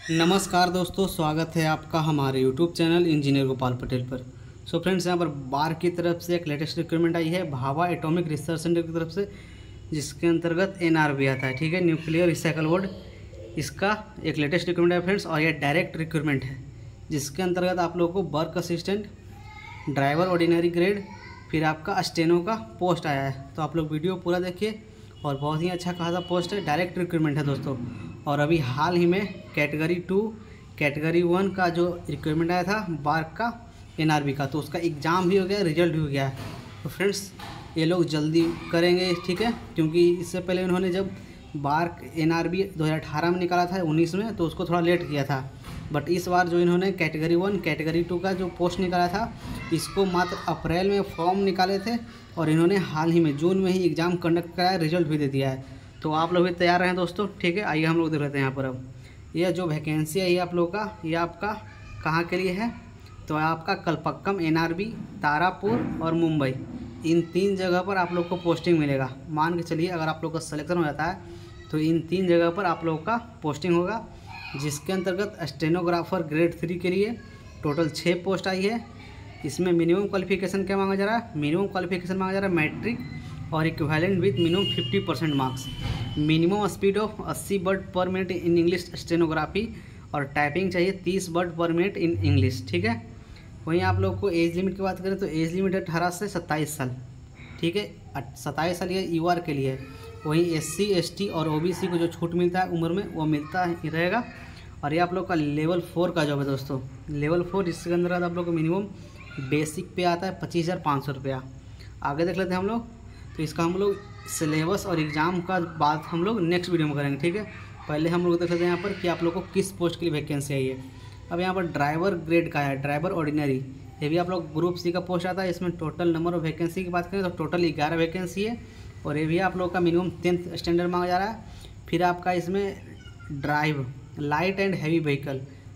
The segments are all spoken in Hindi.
नमस्कार दोस्तों, स्वागत है आपका हमारे YouTube channel engineer Gopal Patel पर। सो फ्रेंड्स, यहाँ पर बार की तरफ से एक लेटेस्ट रिक्वायरमेंट आई है भाभा एटॉमिक रिसर्च सेंटर की तरफ से, जिसके अंतर्गत NRB आता है। ठीक है, न्यूक्लियर रिसाइकल बोर्ड, इसका एक लेटेस्ट रिक्वायरमेंट है फ्रेंड्स। और यह डायरेक्ट रिक्वायरमेंट है, जिसके अंतर्गत आप लोगों को work assistant, driver ordinary grade, फिर आपका स्टेनो का पोस्ट आया है। तो आप लोग वीडियो पूरा देखिए, और बहुत ही अच्छा खासा पोस्ट है, डायरेक्ट रिक्वायरमेंट है दोस्तों। और अभी हाल ही में कैटेगरी 2 कैटेगरी 1 का जो रिक्वायरमेंट आया था बार्क का NRB का, तो उसका एग्ज़ाम भी हो गया, रिजल्ट भी हो गया है। तो फ्रेंड्स, ये लोग जल्दी करेंगे, ठीक है, क्योंकि इससे पहले उन्होंने जब बार्क NRB 2018 में निकाला था, 19 में, तो उसको थोड़ा लेट किया था। बट इस बार जो इन्होंने कैटेगरी 1 कैटेगरी 2 का जो पोस्ट निकाला था, इसको मात्र अप्रैल में फॉर्म निकाले थे, और इन्होंने हाल ही में जून में ही एग्ज़ाम कंडक्ट कराया, रिजल्ट भी दे दिया है। तो आप लोग भी तैयार रहें दोस्तों, ठीक है। आइए हम लोग देख लेते हैं यहाँ पर। अब यह जो वैकेंसी है ये आप लोग का, ये आपका कहाँ के लिए है, तो आपका कलपक्कम, NRB, तारापुर और मुंबई, इन 3 जगह पर आप लोग को पोस्टिंग मिलेगा। मान के चलिए अगर आप लोग का सिलेक्शन हो जाता है तो इन 3 जगह पर आप लोग का पोस्टिंग होगा, जिसके अंतर्गत स्टेनोग्राफर ग्रेड 3 के लिए टोटल 6 पोस्ट आई है। इसमें मिनिमम क्वालिफिकेशन क्या मांगा जा रहा है, मिनिमम क्वालिफिकेशन मांगा जा रहा है मैट्रिक और equivalent with minimum 50% marks. Minimum speed of 80 word per minute in English stenography, और टाइपिंग चाहिए 30 word per minute in English, ठीक है। वहीं आप लोग को एज लिमिट की बात करें तो एज लिमिट है 18 से 27 साल, ठीक है। 27 साल ये UR के लिए है। वहीं SC ST और OBC को जो छूट मिलता है उम्र में, वो मिलता ही रहेगा। और ये आप लोग का लेवल 4 का जॉब है दोस्तों, लेवल 4, जिसके अंदर आप लोग को मिनिमम बेसिक पे आता है 25,500 रुपया। आगे देख लेते हैं हम लोग। तो इसका हम लोग सिलेबस और एग्ज़ाम का बात हम लोग नेक्स्ट वीडियो में करेंगे, ठीक है। पहले हम लोग देख लेते हैं यहाँ पर कि आप लोग को किस पोस्ट के लिए वैकेंसी आई है। अब यहाँ पर ड्राइवर ग्रेड का है, ड्राइवर ऑर्डिनरी, ये भी आप लोग ग्रुप C का पोस्ट आता है। इसमें टोटल नंबर ऑफ वैकेंसी की बात करें तो टोटल 11 वैकेंसी है, और ये भी आप लोग का मिनिमम 10th स्टैंडर्ड मांगा जा रहा है। फिर आपका इसमें drive light and heavy vehicle,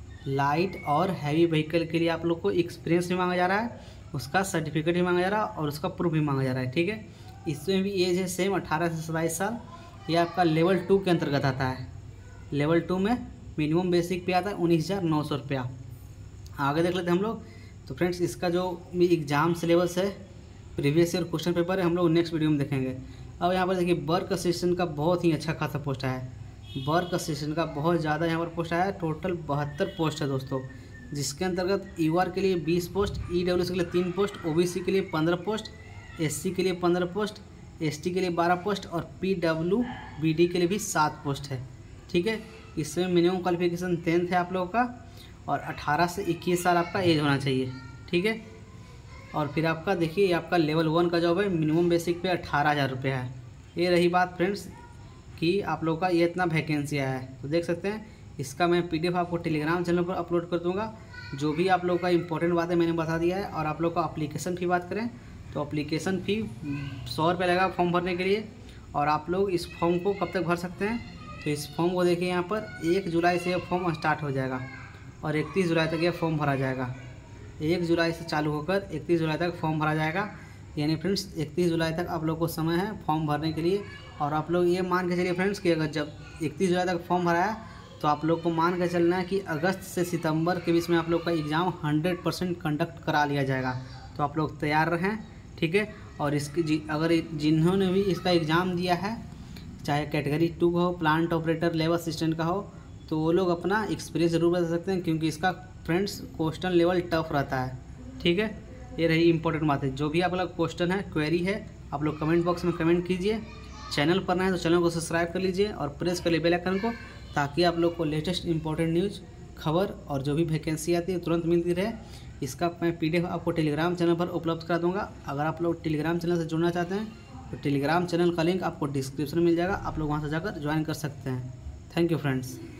light और हैवी व्हीकल के लिए आप लोग को एक्सपीरियंस भी मांगा जा रहा है, उसका सर्टिफिकेट भी मांगा जा रहा है, और उसका प्रूफ भी मांगा जा रहा है, ठीक है। इसमें भी एज है सेम 18 से 27 साल। ये आपका लेवल 2 के अंतर्गत आता है। लेवल 2 में मिनिमम बेसिक पे आता है 19,900 रुपया। आगे देख लेते हैं हम लोग। तो फ्रेंड्स, इसका जो भी एग्ज़ाम सिलेबस है, प्रीवियस ईयर क्वेश्चन पेपर है, हम लोग नेक्स्ट वीडियो में देखेंगे। अब यहाँ पर देखिए वर्क असिस्टेंट का बहुत ही अच्छा खासा पोस्ट आया है। वर्क असिस्टेंट का बहुत ज़्यादा यहाँ पर पोस्ट आया है, टोटल 72 पोस्ट है दोस्तों, जिसके अंतर्गत UR के लिए 20 पोस्ट, EWS के लिए 3 पोस्ट, OBC के लिए 15 पोस्ट, SC के लिए 15 पोस्ट, ST के लिए 12 पोस्ट, और PWBD के लिए भी 7 पोस्ट है, ठीक है। इसमें मिनिमम क्वालिफिकेशन 10th है आप लोगों का, और 18 से 21 साल आपका एज होना चाहिए, ठीक है। और फिर आपका देखिए, आपका लेवल 1 का जॉब है, मिनिमम बेसिक पे 18,000 रुपये है। ये रही बात फ्रेंड्स कि आप लोगों का ये इतना वैकेंसी आया है। तो देख सकते हैं, इसका मैं PDF आपको टेलीग्राम चैनल पर अपलोड कर दूंगा। जो भी आप लोग का इंपॉर्टेंट बात है मैंने बता दिया है। और आप लोग का अप्लीकेशन फ़ी बात करें तो अप्लीकेशन फ़ी 100 रुपये लगेगा फॉर्म भरने के लिए। और आप लोग इस फॉर्म को कब तक भर सकते हैं, तो इस फॉर्म को देखिए यहाँ पर 1 जुलाई से यह फॉर्म स्टार्ट हो जाएगा, और 31 जुलाई तक यह फॉर्म भरा जाएगा। 1 जुलाई से चालू होकर 31 जुलाई तक फॉर्म भरा जाएगा। यानी फ्रेंड्स 31 जुलाई तक आप लोग को समय है फॉर्म भरने के लिए। और आप लोग ये मान के चलिए फ्रेंड्स कि अगर जब 31 जुलाई तक फॉर्म भराया, तो आप लोग को मान के चलना है कि अगस्त से सितंबर के बीच में आप लोग का एग्ज़ाम 100% कंडक्ट करा लिया जाएगा। तो आप लोग तैयार रहें, ठीक है। और इसकी अगर जिन्होंने भी इसका एग्ज़ाम दिया है, चाहे कैटेगरी 2 का हो, प्लांट ऑपरेटर, लेबर असिस्टेंट का हो, तो वो लोग अपना एक्सपीरियंस ज़रूर बता सकते हैं, क्योंकि इसका फ्रेंड्स क्वेश्चन लेवल टफ रहता है, ठीक है। ये रही इंपॉर्टेंट बात है। जो भी आप लोग क्वेश्चन है, क्वेरी है, आप लोग कमेंट बॉक्स में कमेंट कीजिए। चैनल पर नए हैं तो चैनल को सब्सक्राइब कर लीजिए, और प्रेस कर लीजिए बेल आइकन को, ताकि आप लोग को लेटेस्ट इंपॉर्टेंट न्यूज़, खबर और जो भी वैकेंसी आती है तुरंत मिलती रहे। इसका मैं PDF आपको टेलीग्राम चैनल पर उपलब्ध करा दूंगा। अगर आप लोग टेलीग्राम चैनल से जुड़ना चाहते हैं तो टेलीग्राम चैनल का लिंक आपको डिस्क्रिप्शन में मिल जाएगा, आप लोग वहाँ से जाकर ज्वाइन कर सकते हैं। Thank you friends.